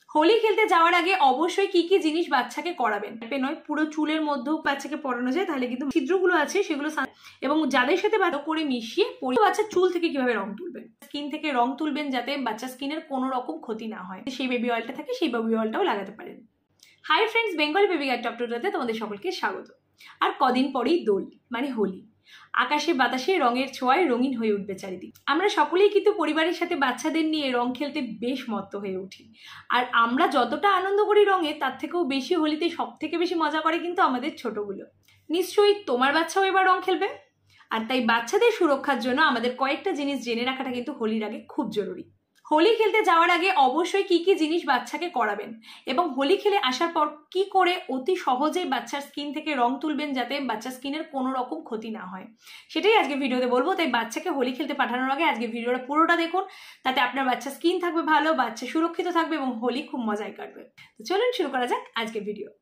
হোলি খেলতে যাওয়ার আগে অবশ্যই কি কি জিনিস বাচ্চাকে করাবেন নয়, পুরো চুলের মধ্যেও বাচ্চাকে পরানো যায়, তাহলে কিন্তু ছিদ্রগুলো আছে সেগুলো এবং যাদের সাথে ভালো করে মিশিয়ে বাচ্চার চুল থেকে কিভাবে রং তুলবেন, স্কিন থেকে রং তুলবেন যাতে বাচ্চার স্কিনের কোনো রকম ক্ষতি না হয়। সেই বেবি অয়েলটা থাকে, সেই বেবি অয়েলটাও লাগাতে পারেন। Hi friends, Bengali baby guide top টুতে তোমাদের সকলকে স্বাগত। আর কদিন পরেই দোল মানে হোলি। আকাশে বাতাসে রঙের ছোঁয়ায় রঙিন হয়ে উঠবে চারিদিক। আমরা সকলেই কিন্তু পরিবারের সাথে বাচ্চাদের নিয়ে রং খেলতে বেশ মত্ত হয়ে উঠি। আর আমরা যতটা আনন্দ করি রঙে, তার থেকেও বেশি হোলিতে সব থেকে বেশি মজা করে কিন্তু আমাদের ছোটগুলো। নিশ্চয়ই তোমার বাচ্চাও এবার রং খেলবে। আর তাই বাচ্চাদের সুরক্ষার জন্য আমাদের কয়েকটা জিনিস জেনে রাখাটা কিন্তু হোলির আগে খুব জরুরি। হোলি খেলতে যাওয়ার আগে অবশ্যই কি কি জিনিস বাচ্চাকে করাবেন এবং হোলি খেলে আসার পর কি করে অতি সহজেই বাচ্চার স্কিন থেকে রং তুলবেন যাতে বাচ্চার স্কিনের কোনো রকম ক্ষতি না হয়, সেটাই আজকে ভিডিওতে বলবো। তাই বাচ্চাকে হোলি খেলতে পাঠানোর আগে আজকে ভিডিওটা পুরোটা দেখুন, তাতে আপনার বাচ্চার স্কিন থাকবে ভালো, বাচ্চা সুরক্ষিত থাকবে এবং হোলি খুব মজায় কাটবে। তো চলুন শুরু করা যাক আজকের ভিডিও।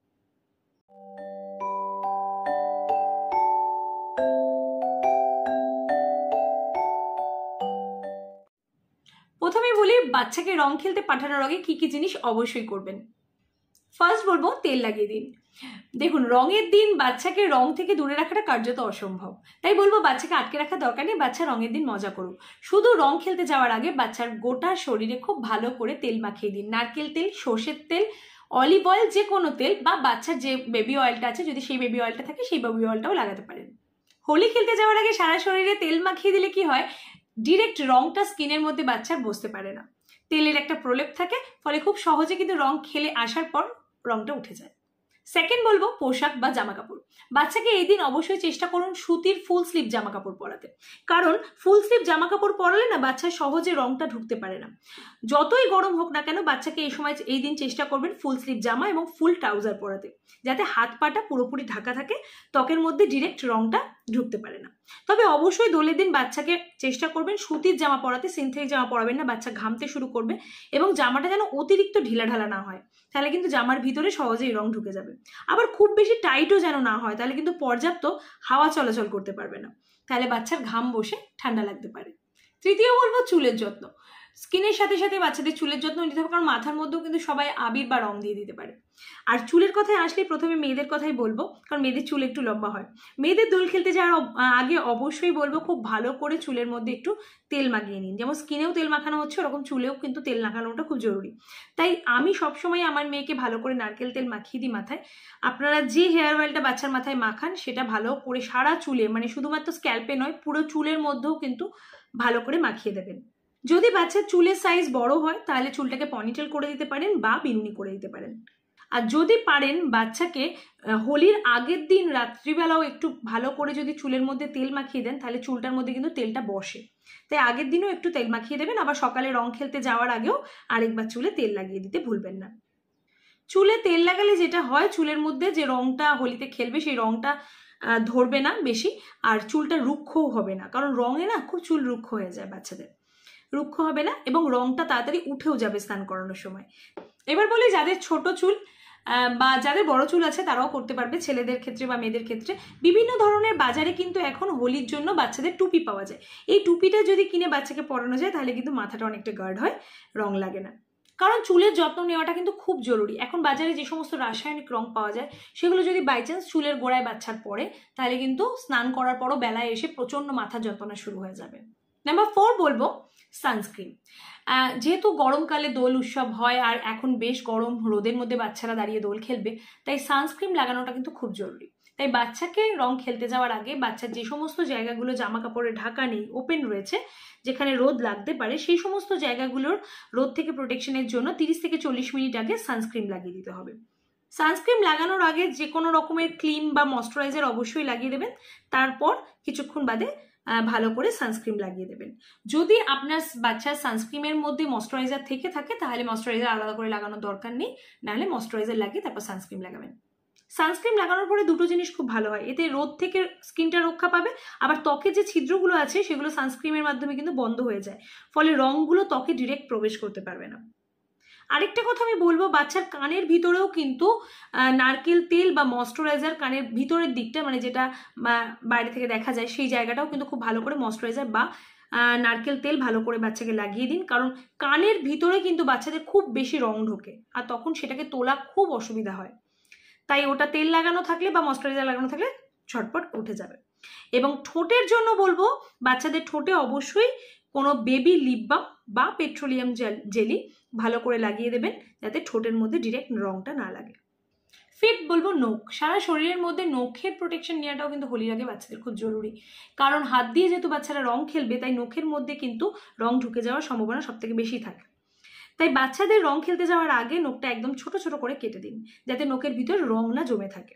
প্রথমে বলি বাচ্চাকে রং খেলতে পাঠানোর আগে কি কি জিনিস অবশ্যই করবেন। ফার্স্ট বলবো তেল লাগিয়ে দিন। দেখুন, রঙের দিন বাচ্চাকে রং থেকে দূরে রাখাটা কার্যত অসম্ভব, তাই বলবো বাচ্চাকে আটকে রাখার দরকার নেই। বাচ্চা রঙের দিন মজা করুক। শুধু রং খেলতে যাওয়ার আগে বাচ্চার গোটা শরীরে খুব ভালো করে তেল মাখিয়ে দিন। নারকেল তেল, সর্ষের তেল, অলিভ অয়েল, যে কোনো তেল, বা বাচ্চার যে বেবি অয়েলটা আছে যদি সেই বেবি অয়েলটা থাকে সেই বেবি অয়েলটাও লাগাতে পারেন। হোলি খেলতে যাওয়ার আগে সারা শরীরে তেল মাখিয়ে দিলে কি হয়, ডিরেক্ট রংটা স্কিনের মধ্যে বাচ্চার বসতে পারে না। তেলের একটা প্রলেপ থাকে, ফলে খুব সহজে কিন্তু রং খেলে আসার পর রংটা উঠে যায়। সেকেন্ড বলবো পোশাক বা জামা কাপড়। বাচ্চাকে এই দিন অবশ্যই চেষ্টা করুন সুতির ফুল স্লিভ জামা কাপড় পরাতে, কারণ ফুল স্লিভ জামা কাপড় পরালে না বাচ্চা সহজে রংটা ঢুকতে পারে না। যতই গরম হোক না কেন বাচ্চাকে এই দিন চেষ্টা করবেন ফুল স্লিভ জামা এবং ফুল ট্রাউজার পরাতে, যাতে হাত পাটা পুরোপুরি ঢাকা থাকে, ত্বকের মধ্যে ডিরেক্ট রংটা ঢুকতে পারে না। তবে অবশ্যই দোলের দিন বাচ্চাকে চেষ্টা করবেন সুতির জামা পরাতে, সিনথেটিক জামা পরাবেন না, বাচ্চা ঘামতে শুরু করবে এবং জামাটা যেন অতিরিক্ত ঢিলাঢালা না হয়, তাহলে কিন্তু জামার ভিতরে সহজেই রং ঢুকে যাবে। আবার খুব বেশি টাইটও যেন না হয়, তাহলে কিন্তু পর্যাপ্ত হাওয়া চলাচল করতে পারবে না, তাহলে বাচ্চার ঘাম বসে ঠান্ডা লাগতে পারে। তৃতীয় বলবো চুলের যত্ন। স্কিনের সাথে সাথে বাচ্চাদের চুলের যত্ন নিতে হবে, কারণ মাথার মধ্যেও কিন্তু সবাই আবির বা রং দিয়ে দিতে পারে। আর চুলের কথায় আসলে প্রথমে মেয়েদের কথাই বলবো, কারণ মেয়েদের চুল একটু লম্বা হয়। মেয়েদের দোল খেলতে যাওয়ার আগে অবশ্যই বলবো খুব ভালো করে চুলের মধ্যে একটু তেল মাখিয়ে নিন। যেমন স্কিনেও তেল মাখানো হচ্ছে, ওরকম চুলেও কিন্তু তেল মাখানোটা খুব জরুরি। তাই আমি সবসময় আমার মেয়েকে ভালো করে নারকেল তেল মাখিয়ে দিই মাথায়। আপনারা যে হেয়ার অয়েলটা বাচ্চার মাথায় মাখান সেটা ভালো করে সারা চুলে, মানে শুধুমাত্র স্ক্যাল্পে নয়, পুরো চুলের মধ্যেও কিন্তু ভালো করে মাখিয়ে দেবেন। যদি বাচ্চার চুলের সাইজ বড় হয় তাহলে চুলটাকে পনিটেল করে দিতে পারেন বা বিনুনি করে দিতে পারেন। আর যদি পারেন বাচ্চাকে হোলির আগের দিন রাত্রিবেলাও একটু ভালো করে যদি চুলের মধ্যে তেল মাখিয়ে দেন, তাহলে চুলটার মধ্যে কিন্তু তেলটা বসে। তাই আগের দিনও একটু তেল মাখিয়ে দেবেন, আবার সকালে রং খেলতে যাওয়ার আগেও আরেকবার চুলে তেল লাগিয়ে দিতে ভুলবেন না। চুলে তেল লাগালে যেটা হয়, চুলের মধ্যে যে রংটা হোলিতে খেলবে সেই রংটা ধরবে না বেশি, আর চুলটা রুক্ষও হবে না, কারণ রঙে না খুব চুল রুক্ষ হয়ে যায় বাচ্চাদের। রুক্ষ হবে না এবং রংটা তাড়াতাড়ি উঠেও যাবে স্নান করানোর সময়। এবার বলি যাদের ছোট চুল বা যাদের বড় চুল আছে তারাও করতে পারবে, ছেলেদের ক্ষেত্রে বা মেয়েদের ক্ষেত্রে। বিভিন্ন ধরনের বাজারে কিন্তু এখন হোলির জন্য বাচ্চাদের টুপি পাওয়া যায়। এই টুপিটা যদি কিনে বাচ্চাকে পরানো যায় তাহলে কিন্তু মাথাটা অনেকটা গার্ড হয়, রং লাগে না। কারণ চুলের যত্ন নেওয়াটা কিন্তু খুব জরুরি। এখন বাজারে যে সমস্ত রাসায়নিক রং পাওয়া যায় সেগুলো যদি বাই চান্স চুলের গোড়ায় বাচ্চার পড়ে, তাহলে কিন্তু স্নান করার পরও বেলায় এসে প্রচণ্ড মাথার যন্ত্রণা শুরু হয়ে যাবে। নাম্বার 4 বলবো সানস্ক্রিন। যেহেতু গরমকালে দোল উৎসব হয় আর এখন বেশ গরম, রোদের মধ্যে বাচ্চারা দাঁড়িয়ে দোল খেলবে, তাই সানস্ক্রিন লাগানোটা কিন্তু খুব জরুরি। তাই বাচ্চাকে রং খেলতে যাওয়ার আগে বাচ্চার যে সমস্ত জায়গাগুলো জামা কাপড়ে ঢাকা নেই, ওপেন রয়েছে, যেখানে রোদ লাগতে পারে, সেই সমস্ত জায়গাগুলোর রোদ থেকে প্রোটেকশনের জন্য 30 থেকে 40 মিনিট আগে সানস্ক্রিন লাগিয়ে দিতে হবে। সানস্ক্রিন লাগানোর আগে যে কোনো রকমের ক্রিম বা ময়শ্চারাইজার অবশ্যই লাগিয়ে দেবেন, তারপর কিছুক্ষণ বাদে ভালো করে সানস্ক্রিন লাগিয়ে দেবেন। যদি আপনার বাচ্চার সানস্ক্রিনের মধ্যে ময়শ্চারাইজার থেকে থাকে তাহলে ময়শ্চারাইজার আলাদা করে লাগানোর দরকার নেই, নাহলে ময়শ্চারাইজার লাগিয়ে তারপর সানস্ক্রিন লাগাবেন। সানস্ক্রিন লাগানোর পরে দুটো জিনিস খুব ভালো হয়, এতে রোদ থেকে স্কিনটা রক্ষা পাবে, আবার ত্বকের যে ছিদ্রগুলো আছে সেগুলো সানস্ক্রিনের মাধ্যমে কিন্তু বন্ধ হয়ে যায়, ফলে রঙগুলো ত্বকে ডিরেক্ট প্রবেশ করতে পারবে না। আরেকটা কথা আমি বলবো, বাচ্চার কানের ভিতরেও কিন্তু নারকেল তেল বা ময়শ্চারাইজার কানের ভিতরের দিকটা, মানে যেটা বাইরে থেকে দেখা যায় সেই জায়গাটাও কিন্তু খুব ভালো করে ময়শ্চারাইজার বা নারকেল তেল ভালো করে বাচ্চাকে লাগিয়ে দিন, কারণ কানের ভিতরে কিন্তু বাচ্চাদের খুব বেশি রং ঢোকে আর তখন সেটাকে তোলা খুব অসুবিধা হয়। তাই ওটা তেল লাগানো থাকলে বা ময়শ্চারাইজার লাগানো থাকলে ঝটপট উঠে যাবে। এবং ঠোঁটের জন্য বলবো বাচ্চাদের ঠোঁটে অবশ্যই কোনো বেবি লিপ বাম বা পেট্রোলিয়াম জেলি ভালো করে লাগিয়ে দেবেন, যাতে ঠোঁটের মধ্যে ডিরেক্ট রংটা না লাগে। ফিফথ বলবো নখ। সারা শরীরের মধ্যে নখের প্রোটেকশন নেওয়াটাও কিন্তু হোলির আগে বাচ্চাদের খুব জরুরি, কারণ হাত দিয়ে যেহেতু বাচ্চারা রং খেলবে তাই নখের মধ্যে কিন্তু রং ঢুকে যাওয়ার সম্ভাবনা সব থেকে বেশি থাকে। তাই বাচ্চাদের রং খেলতে যাওয়ার আগে নখটা একদম ছোট ছোট করে কেটে দিন, যাতে নখের ভিতর রং না জমে থাকে।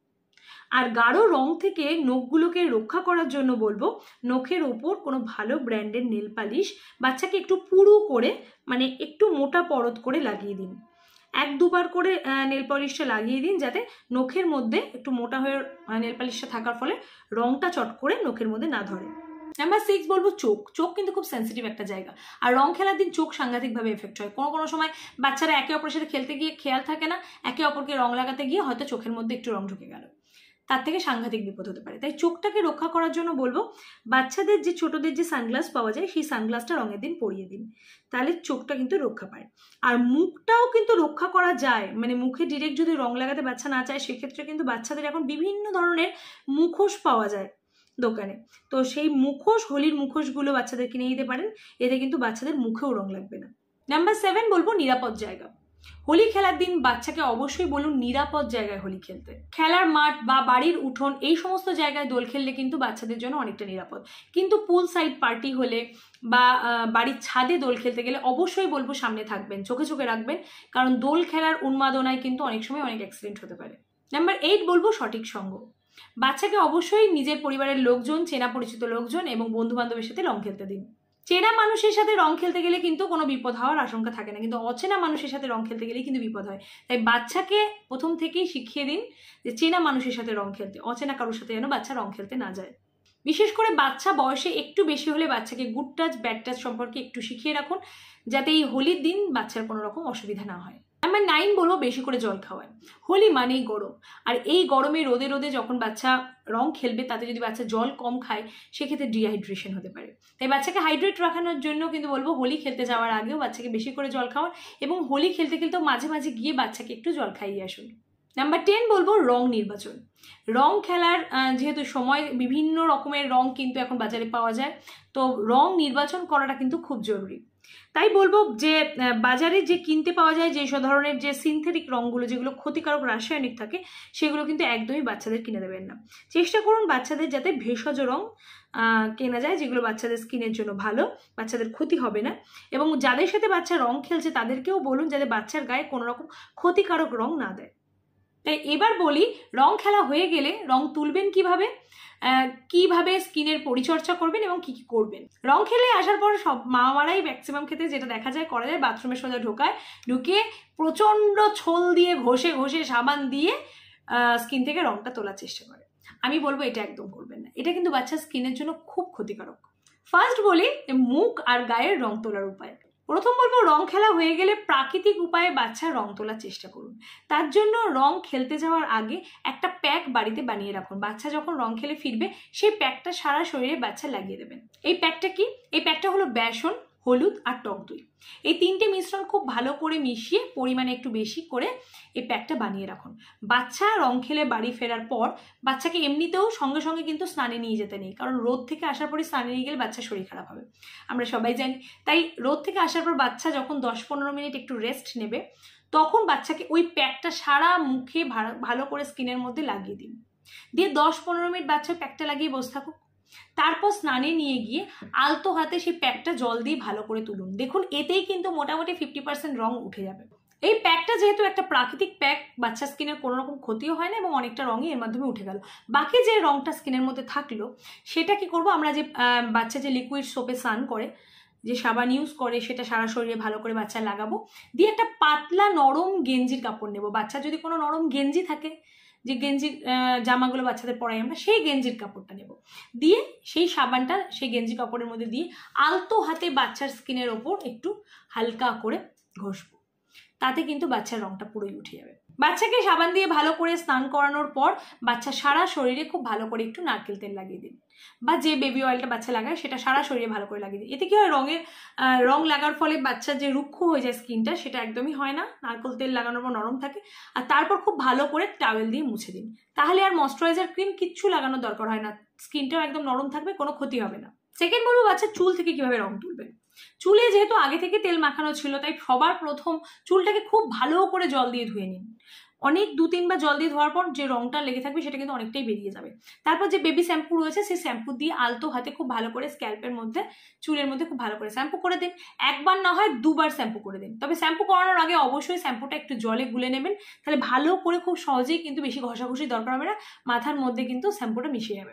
আর গাঢ় রং থেকে নখগুলোকে রক্ষা করার জন্য বলবো নখের ওপর কোনো ভালো ব্র্যান্ডের নেল পালিশ বাচ্চাকে একটু পুরু করে, মানে একটু মোটা পরত করে লাগিয়ে দিন। 1-2 বার করে নেল পলিশটা লাগিয়ে দিন, যাতে নখের মধ্যে একটু মোটা হয়ে নেল পলিশটা থাকার ফলে রংটা চট করে নখের মধ্যে না ধরে। নাম্বার 6 বলবো চোখ। চোখ কিন্তু খুব সেন্সিটিভ একটা জায়গা, আর রং খেলার দিন চোখ সাংঘাতিকভাবে এফেক্ট হয়। কোনো কোনো সময় বাচ্চারা একে অপরের সাথে খেলতে গিয়ে খেয়াল থাকে না, একে অপরকে রং লাগাতে গিয়ে হয়তো চোখের মধ্যে একটু রং ঢুকে গেল, তার থেকে সাংঘাতিক বিপদ হতে পারে। তাই চোখটাকে রক্ষা করার জন্য বলবো বাচ্চাদের যে ছোটদের যে সানগ্লাস পাওয়া যায় সেই সানগ্লাসটা রঙের দিন পরিয়ে দিন, তাহলে চোখটা কিন্তু রক্ষা পায়। আর মুখটাও কিন্তু রক্ষা করা যায়, মানে মুখে ডিরেক্ট যদি রং লাগাতে বাচ্চা না চায় সেক্ষেত্রে কিন্তু বাচ্চাদের এখন বিভিন্ন ধরনের মুখোশ পাওয়া যায় দোকানে, তো সেই মুখোশ, হোলির মুখোশগুলো বাচ্চাদের কিনে দিতে পারেন, এতে কিন্তু বাচ্চাদের মুখেও রং লাগবে না। নাম্বার 7 বলবো নিরাপদ জায়গা। হোলি খেলার দিন বাচ্চাকে অবশ্যই বলুন নিরাপদ জায়গায় হোলি খেলতে। খেলার মাঠ বা বাড়ির উঠোন এই সমস্ত জায়গায় দোল খেললে কিন্তু বাচ্চাদের জন্য অনেকটা নিরাপদ, কিন্তু পুল সাইড পার্টি হলে বা বাড়ির ছাদে দোল খেলতে গেলে অবশ্যই বলবো সামনে থাকবেন, চোখে চোখে রাখবেন, কারণ দোল খেলার উন্মাদনায় কিন্তু অনেক সময় অনেক অ্যাক্সিডেন্ট হতে পারে। নাম্বার 8 বলবো সঠিক সঙ্গ। বাচ্চাকে অবশ্যই নিজের পরিবারের লোকজন, চেনা পরিচিত লোকজন এবং বন্ধু বান্ধবের সাথে রং খেলতে দিন। চেনা মানুষের সাথে রং খেলতে গেলে কিন্তু কোনো বিপদ হওয়ার আশঙ্কা থাকে না, কিন্তু অচেনা মানুষের সাথে রং খেলতে গেলেই কিন্তু বিপদ হয়। তাই বাচ্চাকে প্রথম থেকেই শিখিয়ে দিন যে চেনা মানুষের সাথে রং খেলতে, অচেনা কারোর সাথে যেন বাচ্চা রং খেলতে না যায়। বিশেষ করে বাচ্চা বয়সে একটু বেশি হলে বাচ্চাকে গুড টাচ ব্যাড টাচ সম্পর্কে একটু শিখিয়ে রাখুন, যাতে এই হোলির দিন বাচ্চার কোনো রকম অসুবিধা না হয়। নাম্বার 9 বলবো বেশি করে জল খাওয়ান। হোলি মানেই গরম, আর এই গরমে রোদে রোদে যখন বাচ্চা রং খেলবে তাতে যদি বাচ্চা জল কম খায় সেক্ষেত্রে ডিহাইড্রেশন হতে পারে। তাই বাচ্চাকে হাইড্রেট রাখানোর জন্য কিন্তু বলবো হোলি খেলতে যাওয়ার আগেও বাচ্চাকে বেশি করে জল খাওয়ান, এবং হোলি খেলতে খেলতেও মাঝে মাঝে গিয়ে বাচ্চাকে একটু জল খাইয়ে আসুন। নাম্বার 10 বলবো রং নির্বাচন। রং খেলার যেহেতু সময় বিভিন্ন রকমের রং কিন্তু এখন বাজারে পাওয়া যায়, তো রং নির্বাচন করাটা কিন্তু খুব জরুরি। তাই বলবো যে বাজারে যে কিনতে পাওয়া যায় যে সব ধরনের যে সিনথেটিক রঙগুলো, যেগুলো ক্ষতিকারক রাসায়নিক থাকে, সেগুলো কিন্তু একদমই বাচ্চাদের কিনে দেবেন না। চেষ্টা করুন বাচ্চাদের যাতে ভেষজ রং কেনা যায়, যেগুলো বাচ্চাদের স্কিনের জন্য ভালো, বাচ্চাদের ক্ষতি হবে না। এবং যাদের সাথে বাচ্চা রং খেলছে তাদেরকেও বলুন যাতে বাচ্চার গায়ে কোনো রকম ক্ষতিকারক রং না দেয়। তাই এবার বলি রং খেলা হয়ে গেলে রং তুলবেন কিভাবে, কিভাবে স্কিনের পরিচর্যা করবেন এবং কি কি করবেন। রং খেলে আসার পর সব মারাই ম্যাক্সিমাম ক্ষেত্রে যেটা দেখা যায় করা যায়, বাথরুমের সোজা ঢুকে প্রচণ্ড ছোল দিয়ে ঘষে ঘষে সাবান দিয়ে স্কিন থেকে রংটা তোলার চেষ্টা করে। আমি বলবো এটা একদম করবেন না, এটা কিন্তু বাচ্চার স্কিনের জন্য খুব ক্ষতিকারক। ফার্স্ট বলি মুখ আর গায়ের রং তোলার উপায়। প্রথম বলবো রং খেলা হয়ে গেলে প্রাকৃতিক উপায়ে বাচ্চার রং তোলার চেষ্টা করুন। তার জন্য রং খেলতে যাওয়ার আগে একটা প্যাক বাড়িতে বানিয়ে রাখুন। বাচ্চা যখন রং খেলে ফিরবে সেই প্যাকটা সারা শরীরে বাচ্চা লাগিয়ে দেবেন। এই প্যাকটা কি? এই প্যাকটা হলো বেসন, হলুদ আর টক দই। এই তিনটে মিশ্রণ খুব ভালো করে মিশিয়ে পরিমাণে একটু বেশি করে এই প্যাকটা বানিয়ে রাখুন। বাচ্চা রং খেলে বাড়ি ফেরার পর বাচ্চাকে এমনিতেও সঙ্গে সঙ্গে কিন্তু স্নানে নিয়ে যেতে নেই, কারণ রোদ থেকে আসার পরে স্নানে নিয়ে গেলে বাচ্চার শরীর খারাপ হবে, আমরা সবাই জানি। তাই রোদ থেকে আসার পর বাচ্চা যখন 10-15 মিনিট একটু রেস্ট নেবে তখন বাচ্চাকে ওই প্যাকটা সারা মুখে ভালো করে স্কিনের মধ্যে লাগিয়ে দিন, দিয়ে 10-15 মিনিট বাচ্চা প্যাকটা লাগিয়ে বসে থাকুক। তারপর স্নানে নিয়ে গিয়ে আলতো হাতে সেই প্যাকটা জল দিয়ে ভালো করে তুলুন। দেখুন এতেই কিন্তু মোটামুটি 50% রং উঠে যাবে। এই প্যাকটা যেহেতু একটা প্রাকৃতিক প্যাক, বাচ্চার স্কিনের কোনো রকম ক্ষতিও হয় না এবং অনেকটা রঙই এর মাধ্যমে উঠে গেল। বাকি যে রংটা স্কিনের মধ্যে থাকলো সেটা কি করব, আমরা যে বাচ্চা যে লিকুইড সোপে স্নান করে যে সাবান ইউজ করে সেটা সারা শরীরে ভালো করে বাচ্চা লাগাবো, দিয়ে একটা পাতলা নরম গেঞ্জির কাপড় নেব। বাচ্চা যদি কোনো নরম গেঞ্জি থাকে, যে গেঞ্জির জামাগুলো বাচ্চাদের পরাই আমরা, সেই গেঞ্জির কাপড়টা নেব, দিয়ে সেই সাবানটা সেই গেঞ্জি কাপড়ের মধ্যে দিয়ে আলতো হাতে বাচ্চার স্কিনের ওপর একটু হালকা করে ঘষবো। তাতে কিন্তু বাচ্চার রংটা পুরোই উঠে যাবে। বাচ্চাকে সাবান দিয়ে ভালো করে স্নান করানোর পর বাচ্চা সারা শরীরে খুব ভালো করে একটু নারকেল তেল লাগিয়ে দিন, বা যে বেবি অয়েলটা বাচ্চা লাগায় সেটা সারা শরীরে ভালো করে লাগিয়ে দিন। এতে কি হয়, রং লাগার ফলে বাচ্চার যে রুক্ষ হয়ে যায় স্কিনটা, সেটা একদমই হয় না। নারকেল তেল লাগানোর পর নরম থাকে। আর তারপর খুব ভালো করে টাওয়েল দিয়ে মুছে দিন। তাহলে আর ময়েশ্চারাইজার ক্রিম কিচ্ছু লাগানোর দরকার হয় না, স্কিনটাও একদম নরম থাকবে, কোনো ক্ষতি হবে না। সেকেন্ড বলবো, বাচ্চার চুল থেকে কিভাবে রং তুলবেন। চুলে যেহেতু আগে থেকে তেল মাখানো ছিল, তাই সবার প্রথম চুলটাকে খুব ভালো করে জল দিয়ে ধুয়ে নিন। অনেক 2-3 বার জল দিয়ে ধোয়ার পর যে রংটা লেগে থাকবে সেটা কিন্তু অনেকটাই বেরিয়ে যাবে। তারপর যে বেবি শ্যাম্পু রয়েছে, সেই শ্যাম্পু দিয়ে আলতো হাতে খুব ভালো করে স্ক্যাল্পের মধ্যে, চুলের মধ্যে খুব ভালো করে শ্যাম্পু করে দিন। একবার না হয় 2 বার শ্যাম্পু করে দিন। তবে শ্যাম্পু করানোর আগে অবশ্যই শ্যাম্পুটা একটু জলে গুলে নেবেন, তাহলে ভালো করে খুব সহজেই কিন্তু বেশি ঘষাঘষি দরকার হবে না, মাথার মধ্যে কিন্তু শ্যাম্পুটা মিশে যাবে।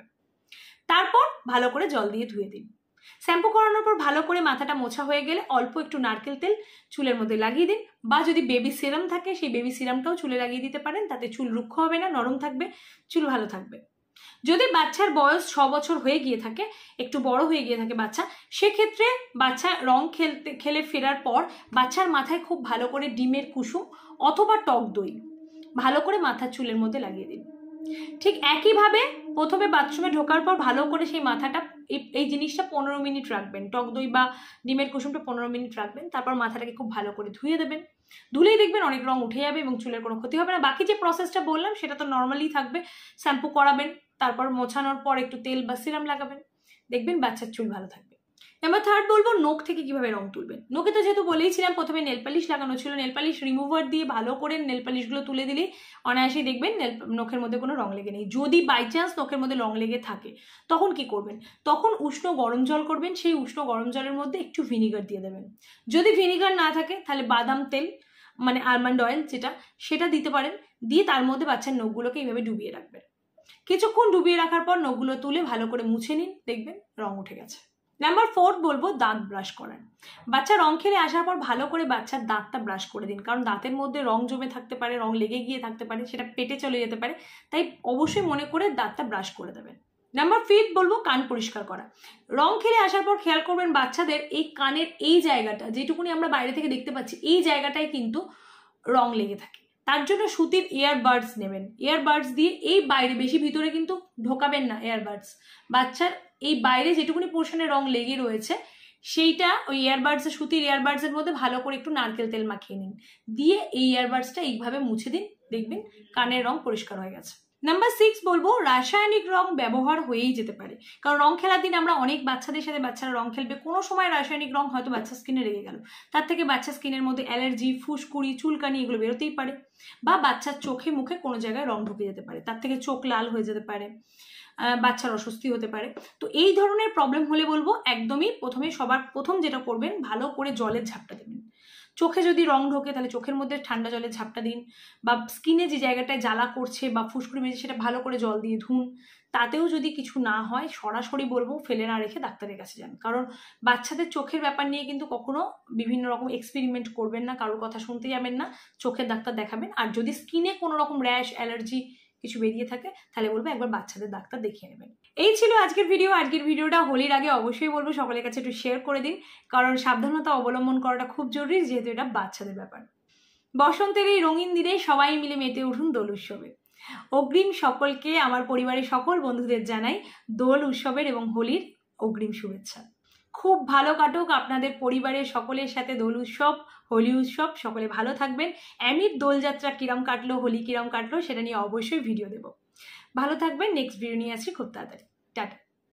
তারপর ভালো করে জল দিয়ে ধুয়ে দিন। শ্যাম্পু করানোর পর ভালো করে মাথাটা মোছা হয়ে গেলে অল্প একটু নারকেল তেল চুলের মধ্যে লাগিয়ে দিন, বা যদি বেবি সিরাম থাকে সেই বেবি সিরামটাও চুলে লাগিয়ে দিতে পারেন। তাতে চুল রুক্ষ হবে না, নরম থাকবে, চুল ভালো থাকবে। যদি বাচ্চার বয়স 6 বছর হয়ে গিয়ে থাকে, একটু বড় হয়ে গিয়ে থাকে বাচ্চা, সেক্ষেত্রে বাচ্চা রং খেলে ফেরার পর বাচ্চার মাথায় খুব ভালো করে ডিমের কুসুম অথবা টক দই ভালো করে মাথার চুলের মধ্যে লাগিয়ে দিন। ঠিক একইভাবে প্রথমে বাথরুমে ঢোকার পর ভালো করে সেই মাথাটা, এই জিনিসটা 15 মিনিট রাখবেন, টক দই বা ডিমের কুসুমটা 15 মিনিট রাখবেন। তারপর মাথাটাকে খুব ভালো করে ধুয়ে দেবেন। ধুলেই দেখবেন অনেক রং উঠে যাবে এবং চুলের কোনো ক্ষতি হবে না। বাকি যে প্রসেসটা বললাম সেটা তো নর্মালি থাকবে। শ্যাম্পু করাবেন, তারপর মোছানোর পর একটু তেল বা সিরাম লাগাবেন, দেখবেন বাচ্চার চুল ভালো থাকবে। নাম্বার 3 বলবো, নখ থেকে কিভাবে রং তুলবেন। নখে তো যেহেতু বলেইছিলাম প্রথমে নেল পালিশ লাগানো ছিল, নেল পালিশ রিমুভার দিয়ে ভালো করে নেল পালিশগুলো তুলে দিলেই অনায়াসেই দেখবেন নখের মধ্যে কোনো রং লেগে নেই। যদি বাই চান্স নখের মধ্যে রং লেগে থাকে, তখন কি করবেন, তখন উষ্ণ গরম জল করবেন, সেই উষ্ণ গরম জলের মধ্যে একটু ভিনিগার দিয়ে দেবেন। যদি ভিনিগার না থাকে তাহলে বাদাম তেল, মানে আলমন্ড অয়েল যেটা, সেটা দিতে পারেন। দিয়ে তার মধ্যে বাচ্চার নখগুলোকে এইভাবে ডুবিয়ে রাখবেন। কিছুক্ষণ ডুবিয়ে রাখার পর নখগুলো তুলে ভালো করে মুছে নিন, দেখবেন রং উঠে গেছে। নাম্বার 4 বলবো, দাঁত ব্রাশ করান। বাচ্চা রং খেলে আসার পর ভালো করে বাচ্চার দাঁতটা ব্রাশ করে দিন, কারণ দাঁতের মধ্যে রং জমে থাকতে পারে, রং লেগে গিয়ে থাকতে পারে, সেটা পেটে চলে যেতে পারে, তাই অবশ্যই মনে করে দাঁতটা ব্রাশ করে দেবেন। নাম্বার 5 বলবো, কান পরিষ্কার করা। রং খেলে আসার পর খেয়াল করবেন বাচ্চাদের এই কানের এই জায়গাটা, যেটুকুনি আমরা বাইরে থেকে দেখতে পাচ্ছি, এই জায়গাটায় কিন্তু রং লেগে থাকে। তার জন্য সুতির ইয়ারবাডস নেবেন। ইয়ারবাডস দিয়ে এই বাইরে, বেশি ভিতরে কিন্তু ঢোকাবেন না ইয়ারবাডস। বাচ্চার এই বাইরে যেটুকুনি পোর্শনে রং লেগে রয়েছে, সেইটা ওই ইয়ারবাডস, সুতির ইয়ারবাডসের মধ্যে ভালো করে একটু নারকেল তেল মাখিয়ে নিন, দিয়ে এই ইয়ারবাডসটা এইভাবে মুছে দিন, দেখবেন কানের রং পরিষ্কার হয়ে গেছে। নাম্বার 6 বলবো, রাসায়নিক রং ব্যবহার হয়েই যেতে পারে, কারণ রং খেলার দিন আমরা অনেক বাচ্চাদের সাথে বাচ্চারা রং খেলবে, কোনো সময় রাসায়নিক রং হয়তো বাচ্চার স্কিনে লেগে গেল, তার থেকে বাচ্চার স্কিনের মধ্যে অ্যালার্জি, ফুসকুড়ি, চুলকানি এগুলো বেরোতেই পারে, বা বাচ্চার চোখে মুখে কোনো জায়গায় রং ঢুকে যেতে পারে, তার থেকে চোখ লাল হয়ে যেতে পারে, বাচ্চার অস্বস্তি হতে পারে। তো এই ধরনের প্রবলেম হলে বলবো একদমই প্রথমে সবার প্রথম যেটা করবেন, ভালো করে জলের ঝাপটা দেবেন। চোখে যদি রং ঢোকে তাহলে চোখের মধ্যে ঠান্ডা জলের ঝাপটা দিন, বা স্কিনে যে জায়গাটায় জ্বালা করছে বা ফুসকুড়ি মেরেছে সেটা ভালো করে জল দিয়ে ধুন। তাতেও যদি কিছু না হয়, সরাসরি বলবো ফেলে না রেখে ডাক্তারের কাছে যান, কারণ বাচ্চাদের চোখের ব্যাপার নিয়ে কিন্তু কখনো বিভিন্ন রকম এক্সপেরিমেন্ট করবেন না, কারোর কথা শুনতে যাবেন না, চোখের ডাক্তার দেখাবেন। আর যদি স্কিনে কোনো রকম র্যাশ, অ্যালার্জি কিছু বেরিয়ে থাকে, তাহলে বলবো একবার বাচ্চাদের ডাক্তার দেখিয়ে নেবেন। এই ছিল আজকের ভিডিও। আজকের ভিডিওটা হোলির আগে অবশ্যই বলবো সকলের কাছে একটু শেয়ার করে দিন, কারণ সাবধানতা অবলম্বন করাটা খুব জরুরি, যেহেতু এটা বাচ্চাদের ব্যাপার। বসন্তের এই রঙিন দিনে সবাই মিলে মেতে উঠুন দোল উৎসবে। অগ্রিম সকলকে, আমার পরিবারের সকল বন্ধুদের জানাই দোল উৎসবের এবং হোলির অগ্রিম শুভেচ্ছা। খুব ভালো কাটুক আপনাদের পরিবারের সকলের সাথে দোল উৎসব, হোলি উৎসব। সকলে ভালো থাকবেন। এমনির দোলযাত্রা কিরম কাটলো, হোলি কিরম কাটলো, সেটা নিয়ে অবশ্যই ভিডিও দেব। ভালো থাকবেন। নেক্সট ভিডিও নিয়ে আসছি খুব তাড়াতাড়ি। টাটা।